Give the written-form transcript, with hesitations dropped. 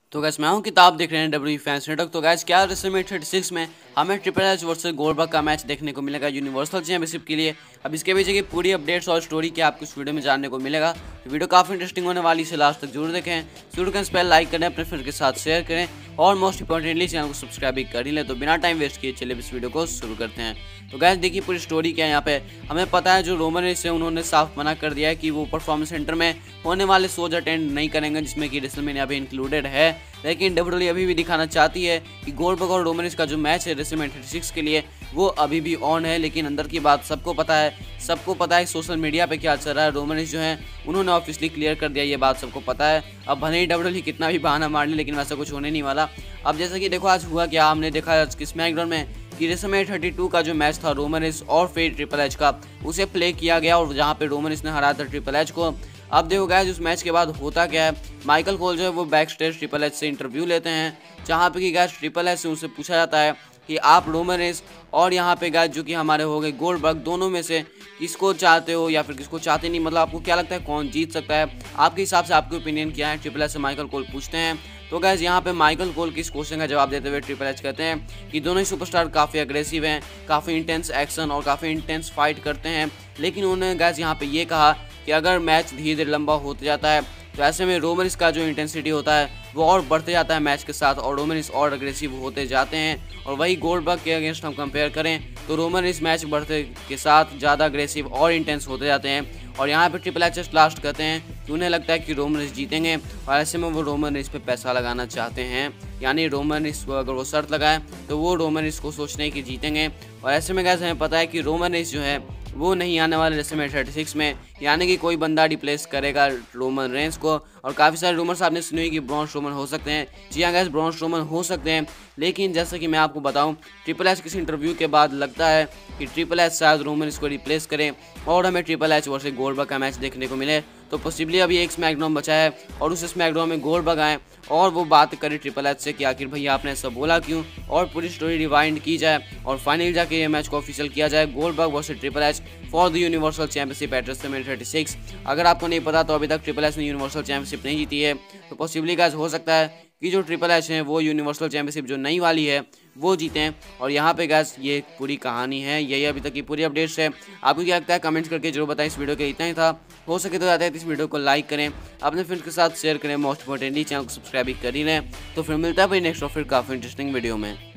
तो गैस मैं हूं किताब देख रहे हैं डब्ल्यू फैंस नेटवर्क। तो गैस क्या रेसलमेनिया 36 में हमें ट्रिपल एच वर्सेस गोल्डबर्ग का मैच देखने को मिलेगा यूनिवर्सल चैंपियनशिप के लिए। अब इसके पीछे की पूरी अपडेट्स और स्टोरी क्या आपको इस वीडियो में जानने को मिलेगा। तो वीडियो काफी इंटरेस्टिंग होने वाली, इसे लास्ट तक जरूर देखें। वीडियो को पहले लाइक करें, अपने फ्रेंड के साथ शेयर करें और मोस्ट इंपॉर्टेंटली चैनल को सब्सक्राइब भी कर ही लें। तो बिना टाइम वेस्ट किए चलिए इस वीडियो को शुरू करते हैं। तो गैस देखिए पूरी स्टोरी क्या है। यहाँ पे हमें पता है जो रोमन रेंज है उन्होंने साफ मना कर दिया है कि वो परफॉर्मेंस सेंटर में होने वाले शोज अटेंड नहीं करेंगे, जिसमें कि रेसलमेनिया भी इंक्लूडेड है। लेकिन डब्ल्यूडब्ल्यूई अभी भी दिखाना चाहती है कि गोल्डबर्ग और रोमन रेंज का जो मैच है रेसलमेनिया 36 के लिए वो अभी भी ऑन है। लेकिन अंदर की बात सबको पता है सोशल मीडिया पे क्या चल रहा है। रोमन रेंज जो है उन्होंने ऑफिशियली क्लियर कर दिया, ये बात सबको पता है। अब भले ही डब्ल्यूडब्ल्यूई कितना भी बहाना मार ले, लेकिन वैसा कुछ होने नहीं वाला। अब जैसा कि देखो आज हुआ क्या, हमने देखा आज स्मैकडाउन में कि रेसलमेनिया 32 का जो मैच था रोमन रेंज और फिर ट्रिपल एच का, उसे प्ले किया गया और जहां पे रोमन रेंज ने हराया था ट्रिपल एच को। अब देखो गाइस उस मैच के बाद होता क्या है, माइकल कोल जो है वो बैक स्टेज ट्रिपल एच से इंटरव्यू लेते हैं, जहाँ पे कि गाइस ट्रिपल एच से उनसे पूछा जाता है कि आप रोमन रेंज और यहाँ पे गाइस जो कि हमारे हो गए गोल्डबर्ग, दोनों में से किसको चाहते हो या फिर किसको चाहते नहीं, मतलब आपको क्या लगता है कौन जीत सकता है, आपके हिसाब से आपकी ओपिनियन क्या है, ट्रिपल एच से माइकल कोल पूछते हैं। तो गैस यहाँ पे माइकल कोल की इस क्वेश्चन का जवाब देते हुए ट्रिपल एच कहते हैं कि दोनों ही सुपरस्टार काफ़ी अग्रेसिव हैं, काफ़ी इंटेंस एक्शन और काफ़ी इंटेंस फाइट करते हैं। लेकिन उन्होंने गैस यहाँ पे ये कहा कि अगर मैच धीरे धीरे लंबा होते जाता है तो ऐसे में रोमन रेंज का जो इंटेंसिटी होता है वो और बढ़ते जाता है मैच के साथ, और रोमन रेंज और अग्रेसिव होते जाते हैं। और वही गोल्डबर्ग के अगेंस्ट हम कंपेयर करें तो रोमन रेंज मैच बढ़ते के साथ ज़्यादा अग्रेसिव और इंटेंस होते जाते हैं। और यहाँ पे ट्रिपल एच लास्ट कहते हैं कि उन्हें लगता है कि रोमन रेंज जीतेंगे और ऐसे में वो रोमन रेंज पे पैसा लगाना चाहते हैं। यानी रोमन रेंज को अगर वो शर्त लगाए तो वो रोमन रेंज को सोचते हैं कि जीतेंगे। और ऐसे में गैस हमें पता है कि रोमन रेंज जो है वो नहीं आने वाले रेसलमेनिया 36 में, यानी कि कोई बंदा रिप्लेस करेगा रोमन रेंज को। और काफ़ी सारे रूमर्स आपने सुने कि ब्रॉन स्ट्रोमन हो सकते हैं। जी हाँ गैस, ब्रॉन स्ट्रोमन हो सकते हैं, लेकिन जैसा कि मैं आपको बताऊं ट्रिपल एच किसी इंटरव्यू के बाद लगता है कि ट्रिपल एच शायद रोमन रेंज को रिप्लेस करें और हमें ट्रिपल एच वर्सेस गोल्डबर्ग का मैच देखने को मिले। तो पॉसिबली अभी एक स्मैकडाउन बचा है और उस स्मैकडाउन में गोल्डबर्ग आए और वो बात करे ट्रिपल एच से कि आखिर भैया आपने ऐसा बोला क्यों, और पूरी स्टोरी रिवाइंड की जाए और फाइनली जाके ये मैच को ऑफिशियल किया जाए, Goldberg versus triple H for the Universal Championship at WrestleMania 36। अगर आपको नहीं पता तो अभी तक ट्रिपल एच ने यूनिवर्सल चैंपियनशिप नहीं जीती है, तो पॉसिबली गाइस हो सकता है कि जो ट्रिपल एच है वो यूनिवर्सल चैंपियनशिप जो नई वाली है वो जीते हैं। और यहाँ पे गाइस ये पूरी कहानी है, यही अभी तक की पूरी अपडेट्स है। आपको क्या लगता है कमेंट्स करके जरूर बताएं। इस वीडियो के इतना ही था, हो सके तो जाते हैं इस वीडियो को लाइक करें, अपने फ्रेंड्स के साथ शेयर करें, मोस्ट इंपॉर्टेंटली चैनल को सब्सक्राइब भी कर ही लें। तो फिर मिलता है भाई नेक्स्ट और फिर काफ़ी इंटरेस्टिंग वीडियो में।